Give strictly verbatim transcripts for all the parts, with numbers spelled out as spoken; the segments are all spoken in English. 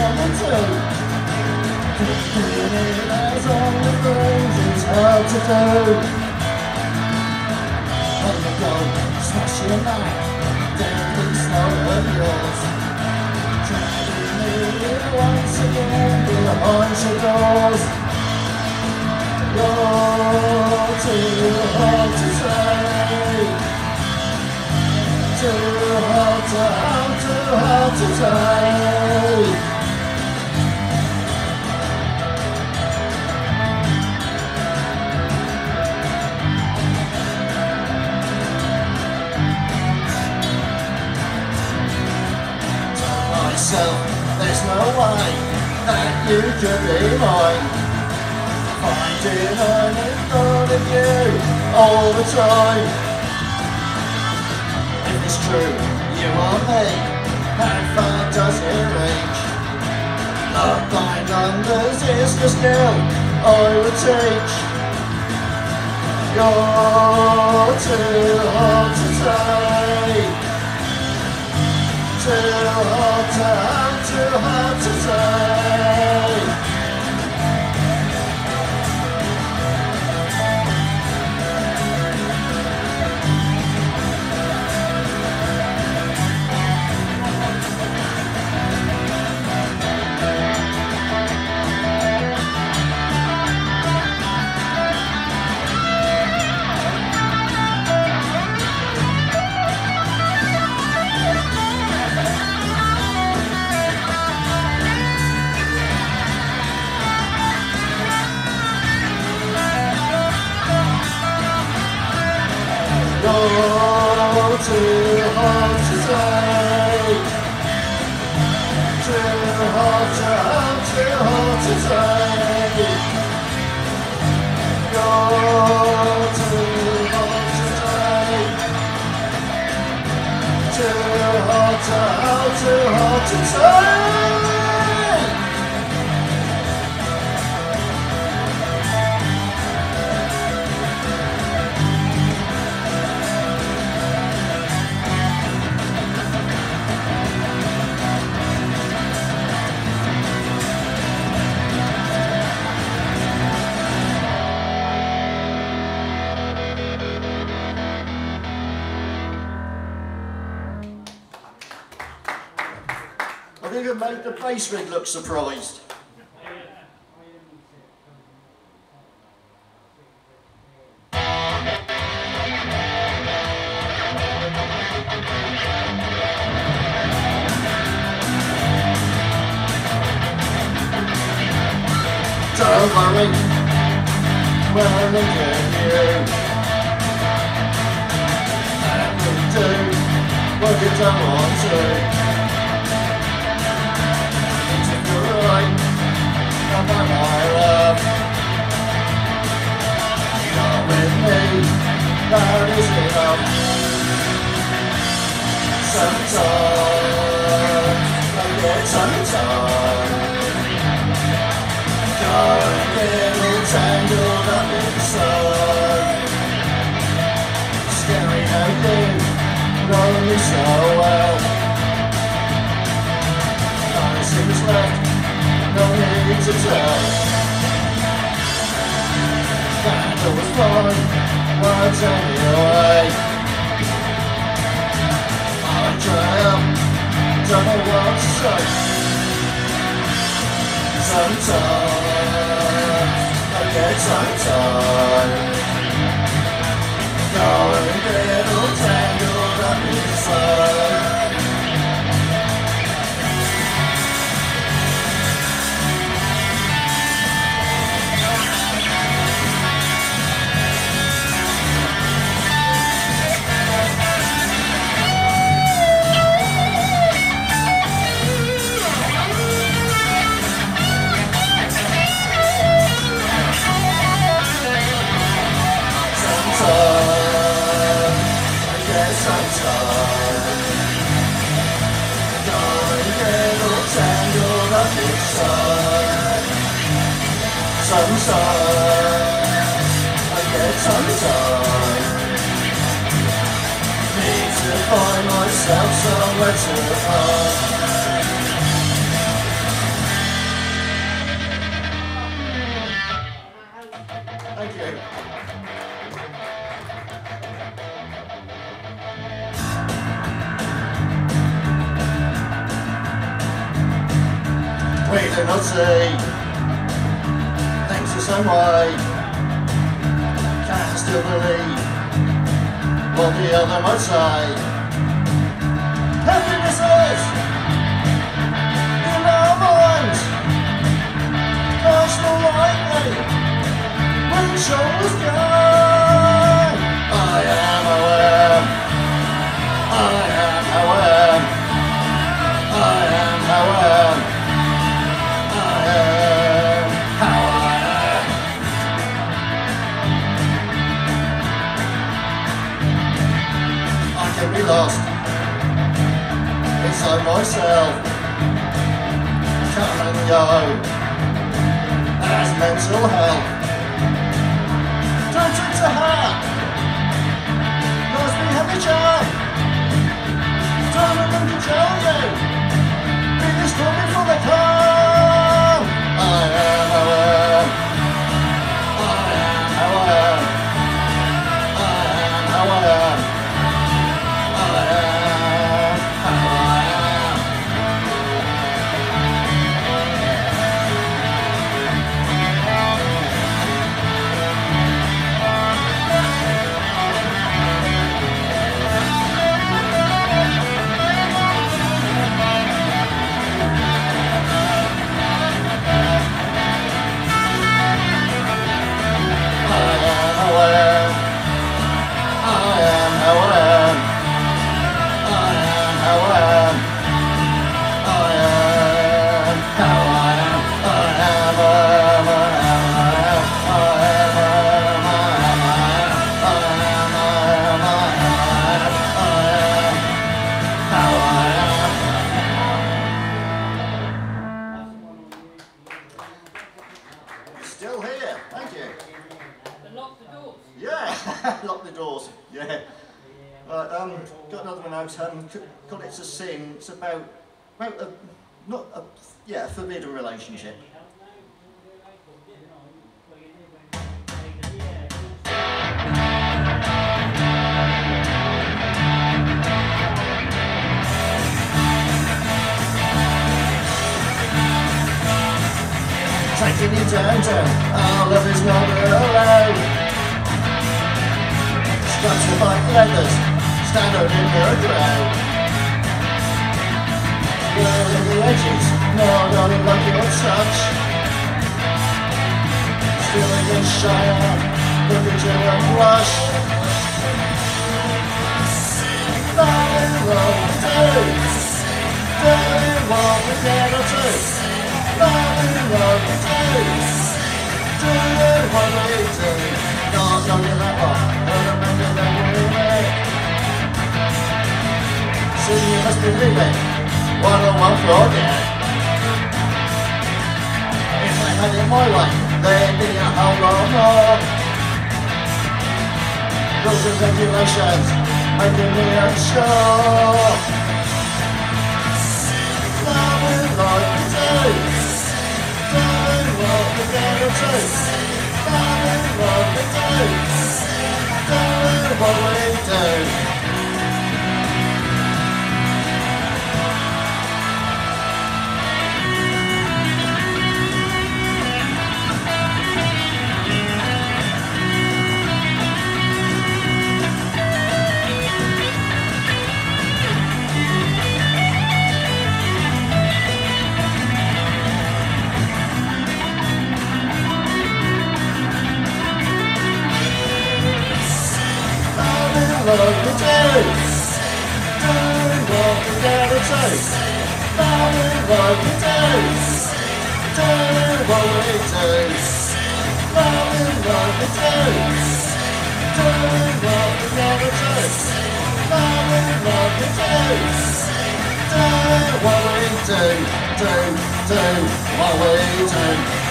number two. Keeping it as on the brains is hard to do. On the go, smash your knife, deadly slow of yours. Trying it once again behind your doors. You're too hard to say. Too hard to have, too hard to say. There's no way that you could be mine. Finding honey thought of you all the time. If it's true, you are me, how far does it reach? Love by numbers is the skill I would teach. You're too hard to say. Too hard to have, too hard to say. You're too hard to say. Too hard to have, too hard to say. You're too hard to say. Too hard to have, too hard to say. I think it made the bass rig look surprised. Don't worry, we're thinking you. And we do what you don't want to. About my love, you're with me, that is enough. Sometimes I get tongue-tied, going a little tangled up inside. Scary how you know me so well. Nothing's left, no need to tell. That was fine, words anyway. I drown, don't know what to say. Sometimes I get tongue-tied, going a little tangled up inside. Sometimes I get tongue-tied, need to find myself somewhere to hide. We do not see things the same way. Can still believe what the other might say. Happiness is in our minds, personal lightly, when shoulders down. I am aware, I am aware, I am aware, I am how I am. I can be lost inside myself, come and go as mental health. Don't take to heart, cause we have a job. Don't let them control you, be this story for the calm. I am aware, I am aware, I am aware, I am how I am. Still here, thank you. And lock the doors. Yeah, lock the doors, yeah. Right, um, got another one out, um, got It's a Sin. It's about, about a, not a, yeah, a forbidden relationship. Taking you downtown, our love is not allowed. Straps of white leathers, stand out in the crowd. Blurring the edges, no, don't like your touch. Still against shy on, look at you and blush. Darling, what we do, doing what we cannot do. Darling, what we do, doing what we do. No, don't get that one, don't remember that we made. So you must believe it, one on one forget. If I had it my way, there'd be a whole lot more. Rules and regulations, making me unsure. Loving like we do, doing what we gotta do. Loving what we do, doing what we do. What we do, doing what we gotta do. Loving what we do, doing what we do. Loving what we do, doing what we gotta do. Loving what we do, doing what we do, do, do what we do.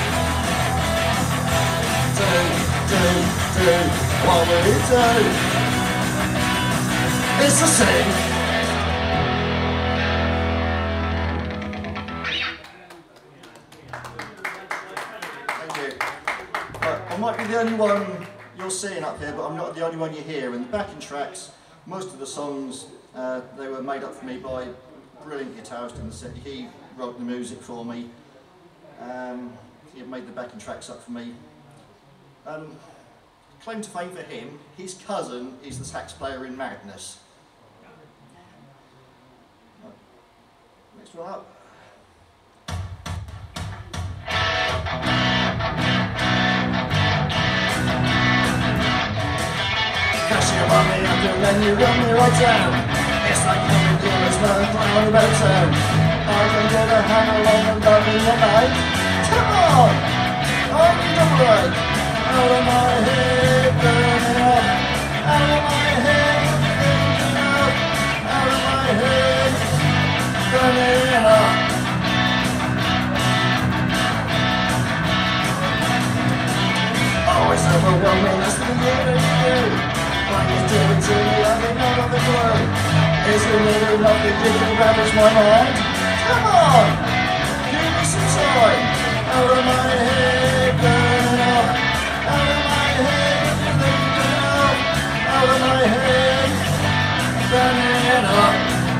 Do, do, do what we do. It's a sin. Thank you. Right, I might be the only one you're seeing up here, but I'm not the only one you hear. In the backing tracks, most of the songs, uh, they were made up for me by a brilliant guitarist in the city. He wrote the music for me. Um, he made the backing tracks up for me. Um, claim to fame for him, his cousin is the sax player in Madness. Next one up. Cause you run me up and then you run me right down. It's like having dealers no clown about town. I can get a hammer along and love in your night. Come on! I need a break. Out of my head, burning up. Out of my head, thinking up. Out of my head, burning up. Oh, it's overwhelming, that's the year that you do. What you doing to me, I think none of the clue. Isn't it enough that you can ravage my mind? Come on! Give me some time! Out of my head, burning up. Out of my head, thinking up. Out of my head, burning up.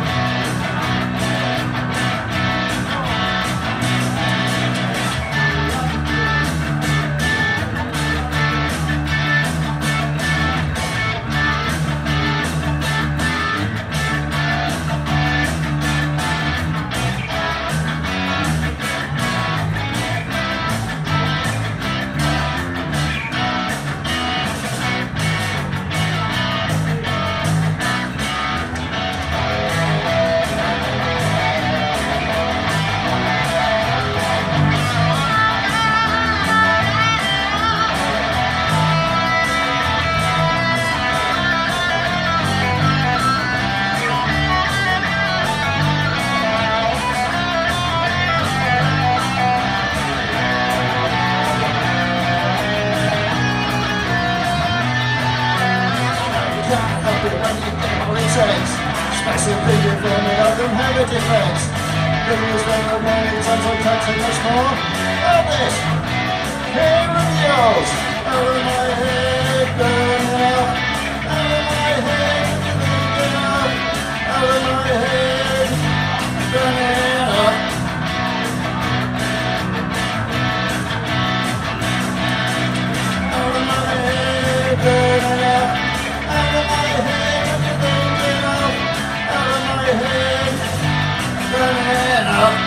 Special figure for me, I don't have a defense. Give me a spell of many times I can't say much more. Of this, here are yours. Out of my head, burning up. Out of my head, thinking up. Out of my head, burning up. Out of my head, burning up. Out of my head, thinking up. Out of my head, burning up.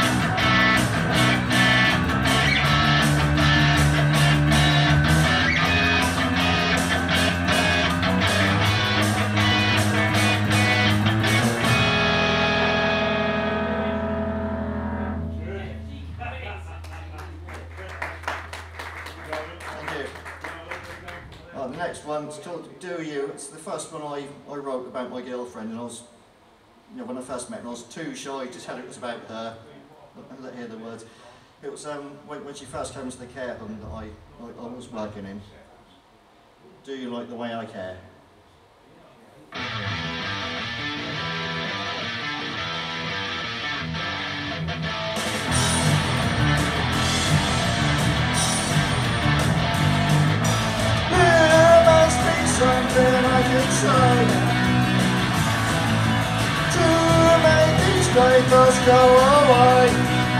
Thank you. Oh, the next one's called Do You. It's the first one I, I wrote about my girlfriend, and I was, you know, when I first met her, I was too shy to tell her it was about her. I let her hear the words. It was um, when, when she first came to the care home that I, I, I was working in. Do you like the way I care? There must be something I can say to make these great thoughts go away.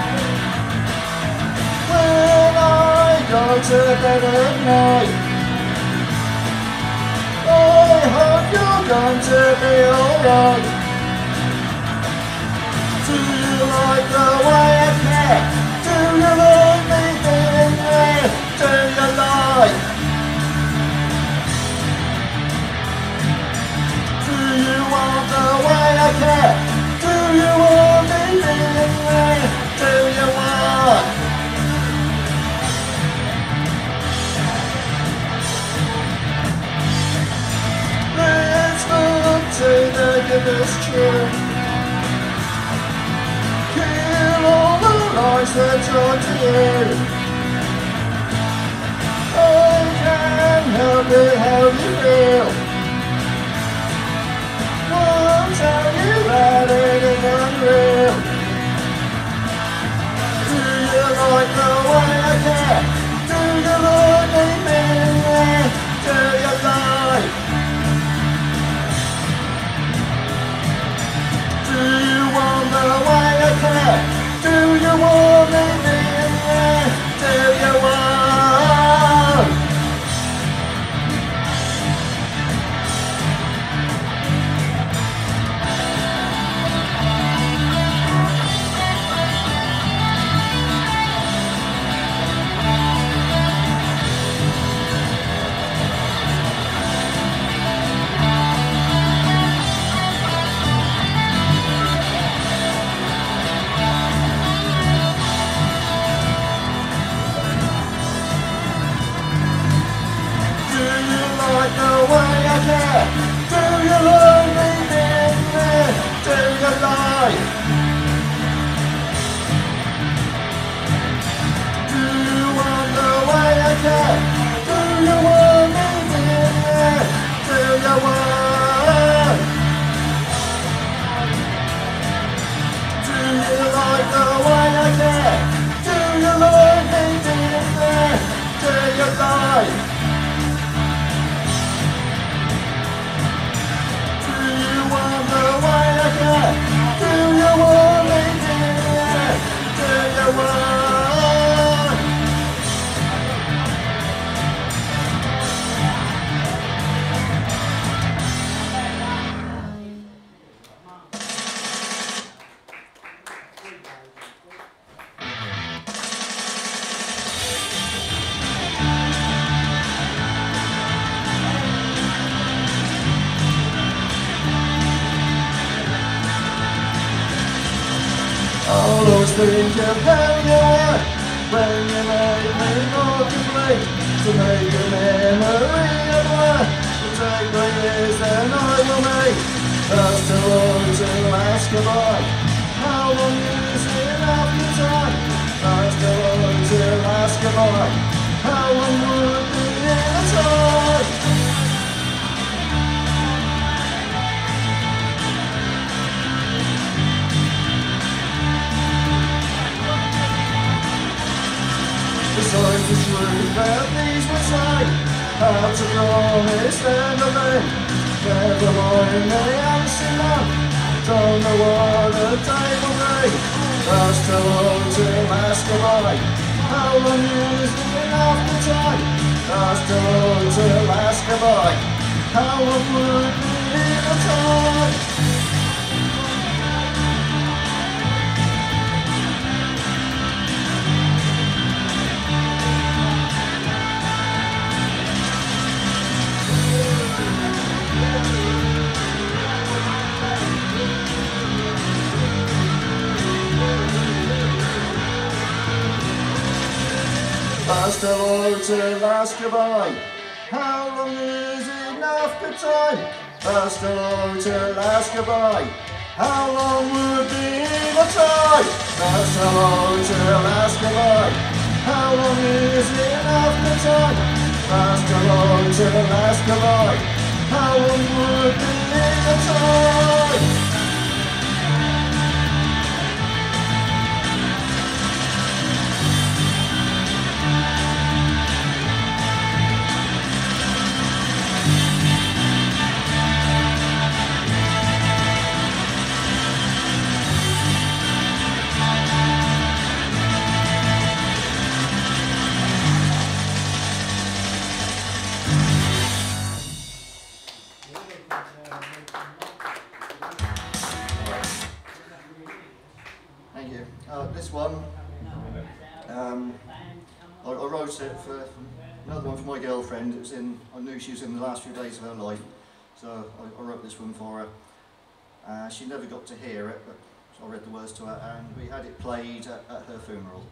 When I go to bed at night, I hope you're going to be alright. Do you like the way I care? Do you like me being there? Do you like? Do you want the way I care? Do you want me being there? Do you want? Let's look to the giver's truth. Kill all the lies that are to you. I can't help it how you feel. Won't tell you that it is unreal. Do you like the way I care? Do you like me being there? Do you like? Do you want the way I care? Do you want me being there? care? Do you want me, dear? Do you want? Do you like the way I care? Do you like me, dear? Do you like? Do you want the way I care? Do you want me, dear? Do you want? I'll always think of how you were when you made me more complete, to make a memory of her, to take the years that I will make. That's too long to ask goodbye. How long is enough your time? That's too long to ask goodbye. How long would be the time? Besides the truth that these would say, how to promise and obey. Never mind the answer now, don't know what the day will be. That's too long to ask goodbye. How long is enough the time? That's too long to ask goodbye. How long would be the time? That's too long to ask goodbye. How long is enough the time? That's too long to ask goodbye. How long would be the time? That's too long to ask goodbye. How long is enough the time? That's too long to ask goodbye. How long would be the time? Thank you. Uh, this one, um, I, I wrote it for another one for my girlfriend. It was in, I knew she was in the last few days of her life, so I, I wrote this one for her. Uh, she never got to hear it, but so I read the words to her, and we had it played at, at her funeral.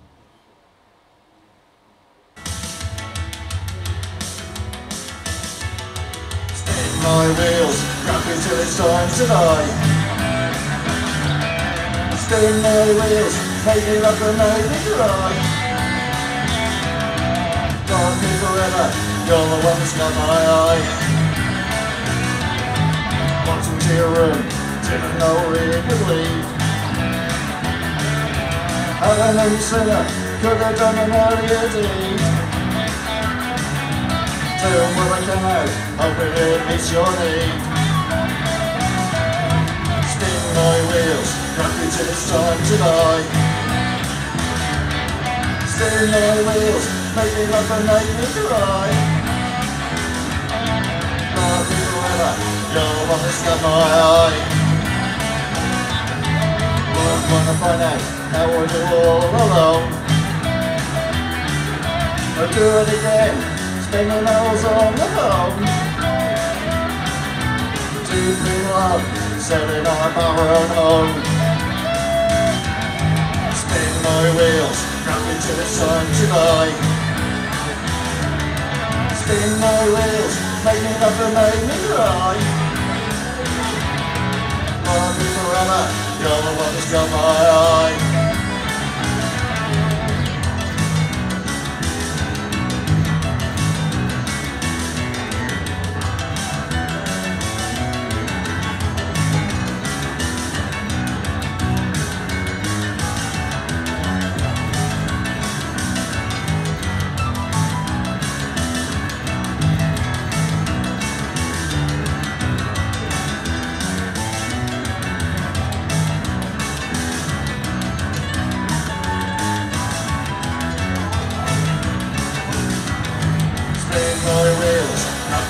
Spin my wheels, rocking till it's time to die. Spin my wheels, make me laugh and make me cry. Love me forever, you're the one that's got my eye. Walked into your room, didn't know we could leave. I'm a young sinner, could have done an earlier deed. Tell what I can out, hoping it meets your need. Spin my wheels, rock me till it's time to die. Spin my wheels, make me laugh and make me cry. Love me forever, you're the one that's got my eye. Won't wanna find out how I do all alone. I'll do it again, spending hours on the phone. Deep in love, selling on our own home. Spin my wheels, rock me till it's time to die. Spin my wheels, make me laugh and make me cry. Love me forever, you're the one that's got my eye.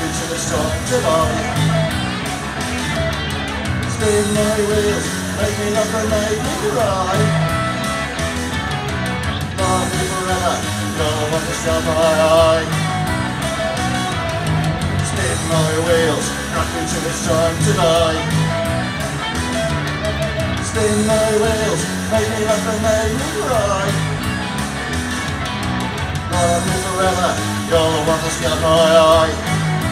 till it's time to die. Spin my wheels, make me laugh and make me cry. Love me forever, no one can stop my eye. Spin my wheels, rock me till it's time to die. Spin my wheels, make me laugh and make me cry. Love me forever, you're the one that's got my eye.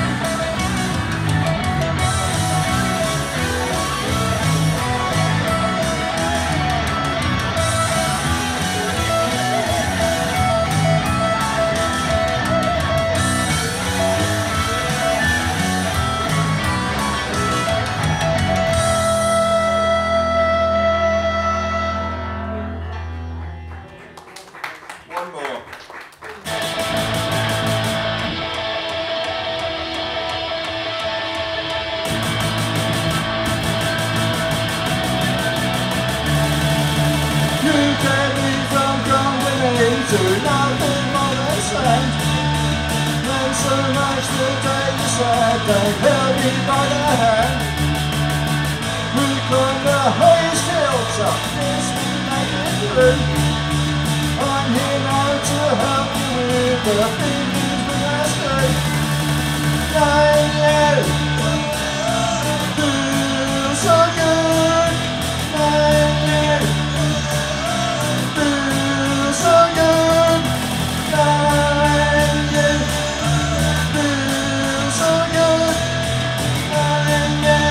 One more. You kept me from crumbling into nothing more than sand. Meant so much the day you said they held me by the hand. We climbed the highest hilltop, this we made it through. I'm here now to help you with the things we must do. Knowing you feels so good. Knowing you feels so good. Knowing you feels so good. Knowing you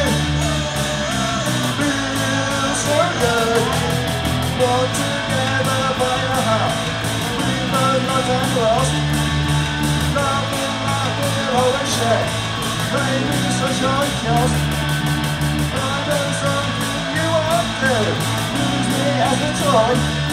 feels so good. Walk together by the heart. We both loved and lost. Laughing, laughing, always share. Maybe such a cost. I know something you won't do. Use me as a toy.